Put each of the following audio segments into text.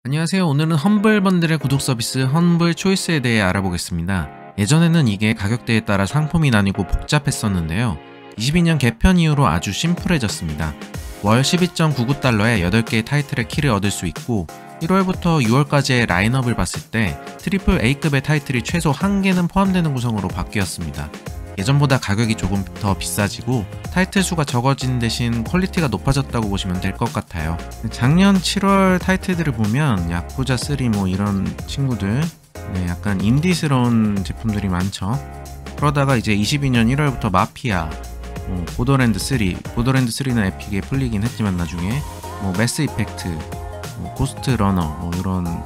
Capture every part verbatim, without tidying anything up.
안녕하세요. 오늘은 험블 번들의 구독 서비스 험블 초이스에 대해 알아보겠습니다. 예전에는 이게 가격대에 따라 상품이 나뉘고 복잡했었는데요. 이십이 년 개편 이후로 아주 심플해졌습니다. 월 십이 점 구구 달러에 여덟 개의 타이틀의 키를 얻을 수 있고 일월부터 유월까지의 라인업을 봤을 때 트리플 A급의 타이틀이 최소 한 개는 포함되는 구성으로 바뀌었습니다. 예전보다 가격이 조금 더 비싸지고 타이틀 수가 적어진 대신 퀄리티가 높아졌다고 보시면 될 것 같아요. 작년 칠월 타이틀들을 보면 야쿠자 쓰리 뭐 이런 친구들, 네, 약간 인디스러운 제품들이 많죠. 그러다가 이제 이십이 년 일월부터 마피아, 뭐 보더랜드 쓰리, 보더랜드 쓰리는 에픽에 풀리긴 했지만 나중에 뭐 매스 이펙트, 뭐 고스트 러너 뭐 이런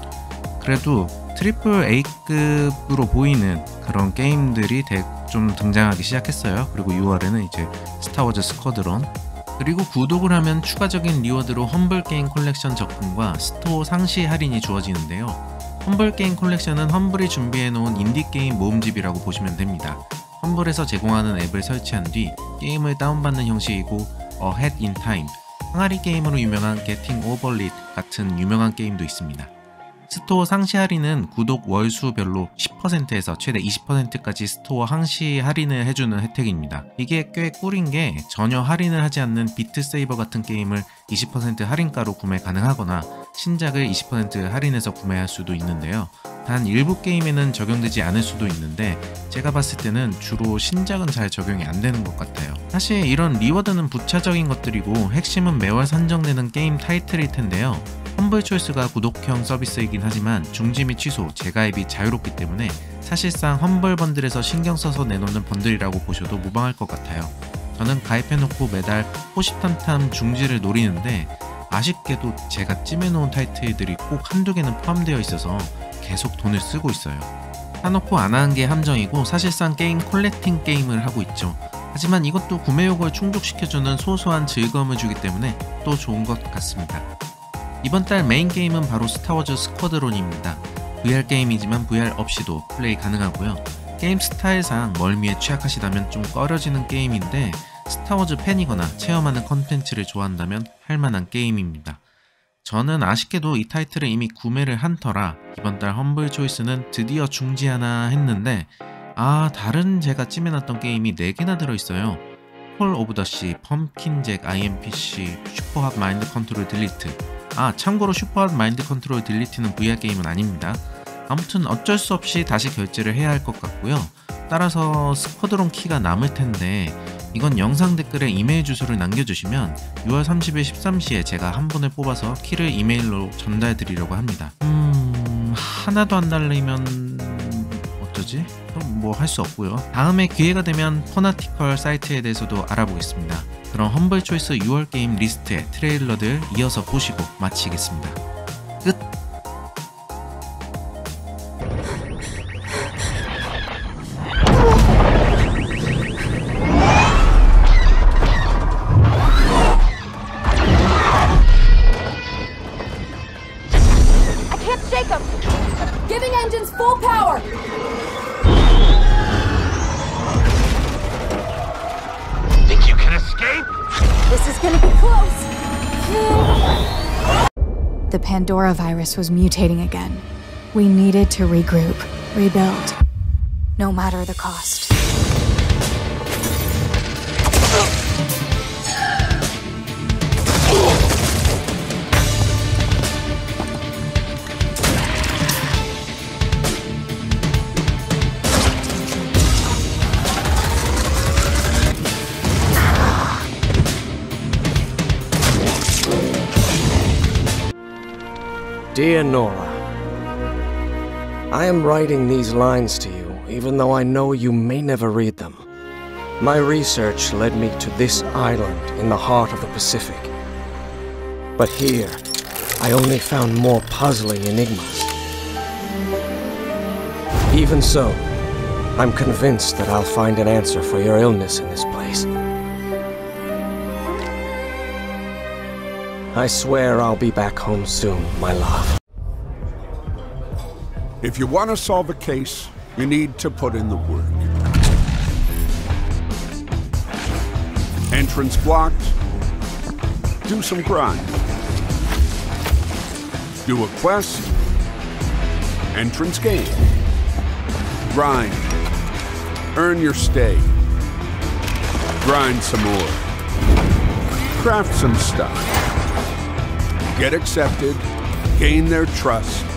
그래도 트리플 A급으로 보이는 그런 게임들이 좀 등장하기 시작했어요. 그리고 유월에는 이제 스타워즈 스쿼드론, 그리고 구독을 하면 추가적인 리워드로 험블 게임 콜렉션 접근과 스토어 상시 할인이 주어지는데요. 험블 게임 콜렉션은 험블이 준비해놓은 인디게임 모음집이라고 보시면 됩니다. 험블에서 제공하는 앱을 설치한 뒤 게임을 다운받는 형식이고 Ahead in Time, 항아리 게임으로 유명한 Getting Overlit 같은 유명한 게임도 있습니다. 스토어 상시 할인은 구독 월수별로 십 퍼센트에서 최대 이십 퍼센트까지 스토어 항시 할인을 해주는 혜택입니다. 이게 꽤 꿀인 게 전혀 할인을 하지 않는 비트세이버 같은 게임을 이십 퍼센트 할인가로 구매 가능하거나 신작을 이십 퍼센트 할인해서 구매할 수도 있는데요. 단 일부 게임에는 적용되지 않을 수도 있는데 제가 봤을 때는 주로 신작은 잘 적용이 안 되는 것 같아요. 사실 이런 리워드는 부차적인 것들이고 핵심은 매월 선정되는 게임 타이틀일 텐데요. 험블 초이스가 구독형 서비스이긴 하지만 중지 및 취소, 재가입이 자유롭기 때문에 사실상 험블 번들에서 신경 써서 내놓는 번들이라고 보셔도 무방할 것 같아요. 저는 가입해놓고 매달 호시탐탐 중지를 노리는데 아쉽게도 제가 찜해놓은 타이틀들이 꼭 한두 개는 포함되어 있어서 계속 돈을 쓰고 있어요. 사놓고 안 하는 게 함정이고 사실상 게임 콜렉팅 게임을 하고 있죠. 하지만 이것도 구매욕을 충족시켜주는 소소한 즐거움을 주기 때문에 또 좋은 것 같습니다. 이번 달 메인 게임은 바로 스타워즈 스쿼드론입니다. 브이알 게임이지만 브이알 없이도 플레이 가능하고요. 게임 스타일상 멀미에 취약하시다면 좀 꺼려지는 게임인데 스타워즈 팬이거나 체험하는 컨텐츠를 좋아한다면 할만한 게임입니다. 저는 아쉽게도 이 타이틀을 이미 구매를 한 터라 이번 달 험블 초이스는 드디어 중지하나 했는데 아 다른 제가 찜해놨던 게임이 네 개나 들어있어요. 콜 오브 더 씨, 펌킨잭, 아이엠피씨, 슈퍼핫 마인드 컨트롤 딜리트. 아 참고로 슈퍼핫 마인드 컨트롤 딜리트는 브이알 게임은 아닙니다. 아무튼 어쩔 수 없이 다시 결제를 해야 할 것 같고요. 따라서 스쿼드론 키가 남을 텐데 이건 영상 댓글에 이메일 주소를 남겨주시면 유월 삼십일 십삼 시에 제가 한 분을 뽑아서 키를 이메일로 전달 드리려고 합니다. 음... 하나도 안 달리면... 어쩌지? 그럼 뭐 할 수 없고요. 다음에 기회가 되면 퍼나티컬 사이트에 대해서도 알아보겠습니다. 그럼 험블 초이스 유월 게임 리스트의 트레일러들 이어서 보시고 마치겠습니다. 끝! I can't shake them! Giving engines full power! Think you can escape? This is gonna be close! The Pandora virus was mutating again. We needed to regroup, rebuild, no matter the cost. Dear Nora, I am writing these lines to you, even though I know you may never read them. My research led me to this island in the heart of the Pacific. But here, I only found more puzzling enigmas. Even so, I'm convinced that I'll find an answer for your illness in this place. I swear I'll be back home soon, my love. If you want to solve a case, you need to put in the work. Entrance blocked. Do some grind. Do a quest. Entrance game. Grind. Earn your stay. Grind some more. Craft some stuff. Get accepted. Gain their trust.